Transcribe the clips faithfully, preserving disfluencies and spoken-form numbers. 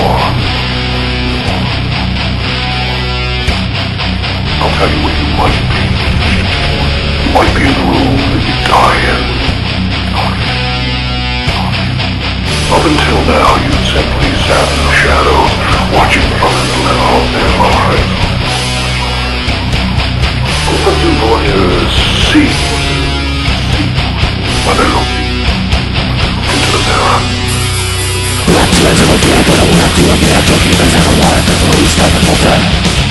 on. I'll tell you where you might be. You might be in the room that you die in. Up until now, you simply sat in the shadows, watching others live out their lives. But what do voyeurs see when they look into the mirror? Let's let it again, but I will have to admit that you guys have a lot of people who stand up for them.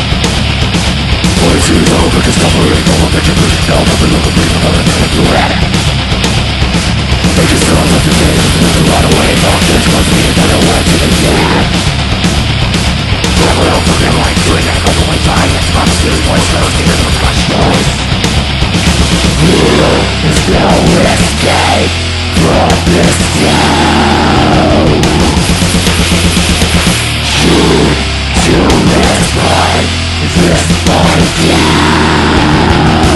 Voice you know, because covering all of it, you're pushing down up and look at me from other than if you're at it. They just don't let the day never run away. Fuck this must be a better way to the end. Never don't forget why I'm doing that. By the way, time is not still voice. Let us get into the fresh noise. Here is no escape from this town. Shoot to this point, this point down.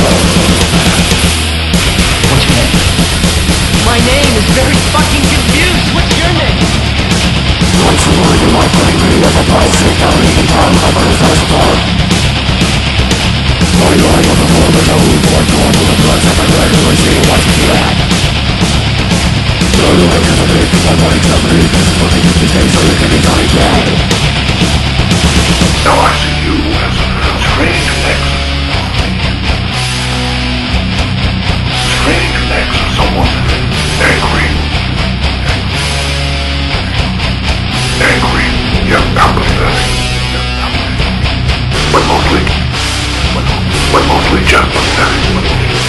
What's your name? My name is very fucking confused. What's your name? Once you learn you might bring me as a price, sit down and eat time, my brother's house apart. My line on the floor, there's a reborn torn with the blood that I regularly see what you at. Don't look at the big, cause I'm not exactly this is what they use these days, so you can be dying dead. Now I see you as a strange nexus. Strange nexus, someone angry. Angry, yet apathetic. But mostly, but mostly just pathetic.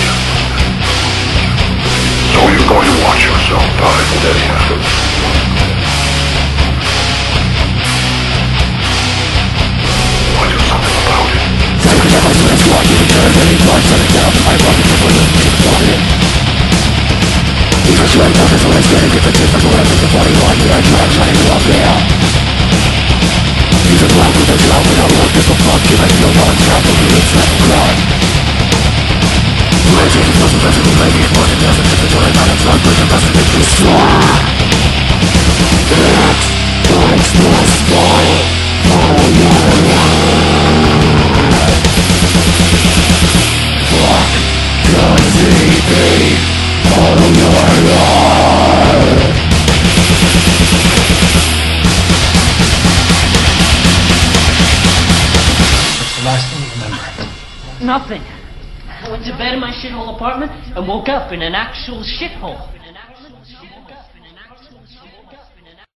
So you're going to watch yourself die today, Adam. Why do something about it? Take it up as soon as you want you to turn any blood setting down to my rocket to put it in the body. Because you ain't nothing, so let's get it, get the tip, and go after the body line, you're not trying to walk there. He's a black with a job, and I'll work this a fuck, give it no non-stop, and you it's not blood. Legend, it doesn't physically make it, but it doesn't take the joy out of blood, but it doesn't make you strong. It breaks my spine, follow your life. Fuck the T V. Follow your life. What's the last thing you remember? Nothing. I went to bed in my shithole apartment and woke up in an actual shithole.